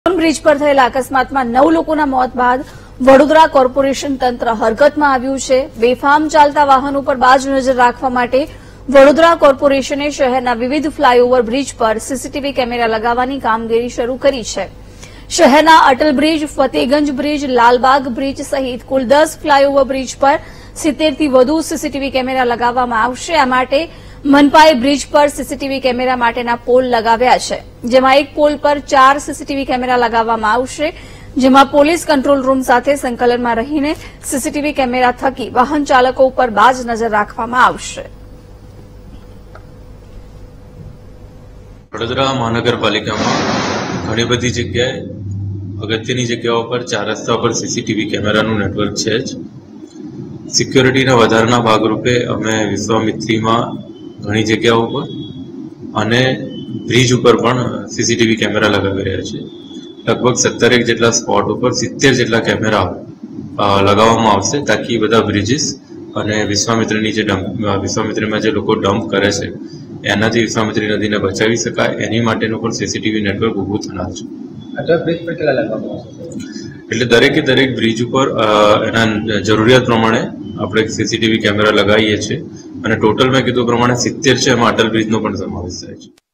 Bridge પર થયેલા અકસ્માતમાં 9 લોકોના મોત બાદ વડોદરા કોર્પોરેશન તંત્ર હરકતમાં આવ્યું છે। બેફામ ચાલતા વાહનો પર બાજ નજર રાખવા માટે વડોદરા કોર્પોરેશને શહેરના વિવિધ ફ્લાયઓવર બ્રિજ પર સીસીટીવી કેમેરા લગાવવાની કામગીરી શરૂ કરી છે। શહેરના Atal bridge, Fatehganj bridge, Lalbagh bridge સહિત કુલ 10 ફ્લાયઓવર બ્રિજ પર 70 થી વધુ સીસીટીવી કેમેરા લગાવવામાં આવશે। આ માટે મનપાએ બ્રિજ પર સીસીટીવી કેમેરા માટેના પોલ લગાવ્યા છે, જેમાં એક પોલ પર 4 સીસીટીવી કેમેરા લગાવવામાં આવશે, જેમાં પોલીસ કંટ્રોલ રૂમ સાથે સંકલનમાં રહીને સીસીટીવી કેમેરા થકી વાહન ચાલકો ઉપર બાજ નજર રાખવામાં આવશે। વડોદરા મહાનગરપાલિકામાં ઘણી બધી જગ્યાએ અગત્યની જગ્યાઓ પર 4 રસ્તા પર સીસીટીવી કેમેરાનું નેટવર્ક છે જ। સિક્યોરિટીના વધારાના ભાગરૂપે અમે વિશ્વામિત્રીમાં ઘણી જગ્યાઓ પર અને બ્રિજ ઉપર પણ સીસીટીવી કેમેરા લગાવી રહ્યા છે। લગભગ 17 જેટલા સ્પોટ ઉપર 70 જેટલા કેમેરા લગાવવામાં આવશે, તાકી બધા બ્રિજીસ અને વિશ્વામિત્રીમાં જે લોકો ડમ્પ કરે છે એનાથી વિશ્વામિત્રી નદીને બચાવી શકાય, એની માટેનું પણ સીસીટીવી નેટવર્ક ઊભું થનાર છે। એટલે દરેક બ્રિજ ઉપર એના જરૂરિયાત પ્રમાણે આપણે સીસીટીવી કેમેરા લગાવીએ છીએ અને ટોટલ મેં કીધું પ્રમાણે 70 છે, એમાં અટલ બ્રિજનો પણ સમાવેશ થાય છે।